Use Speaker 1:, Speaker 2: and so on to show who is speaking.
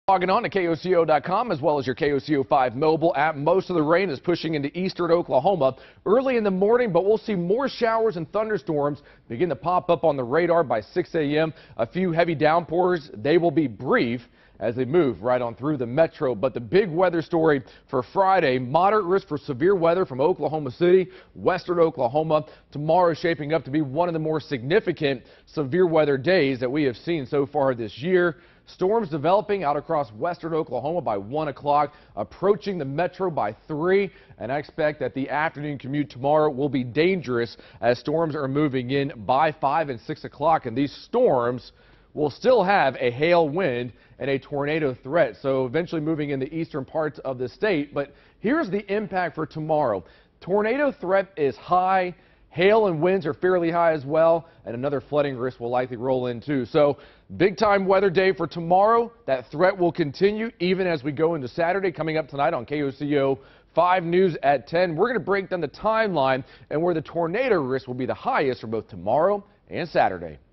Speaker 1: Logging on to KOCO.com as well as your KOCO 5 mobile app. Most of the rain is pushing into eastern Oklahoma early in the morning, but we'll see more showers and thunderstorms begin to pop up on the radar by 6 a.m. A few heavy downpours. They will be brief as they move right on through the metro. But the big weather story for Friday, moderate risk for severe weather from Oklahoma City, western Oklahoma. Tomorrow is shaping up to be one of the more significant severe weather days that we have seen so far this year. Storms developing out across western Oklahoma by 1 o'clock, approaching the metro by 3, and I expect that the afternoon commute tomorrow will be dangerous as storms are moving in by 5 and 6 o'clock, and these storms will still have a hail wind and a tornado threat, so eventually moving in the eastern parts of the state. But here's the impact for tomorrow. Tornado threat is high. Hail and winds are fairly high as well, and another flooding risk will likely roll in too. So big time weather day for tomorrow. That threat will continue even as we go into Saturday. Coming up tonight on KOCO 5 News at 10, we're going to break down the timeline and where the tornado risk will be the highest for both tomorrow and Saturday.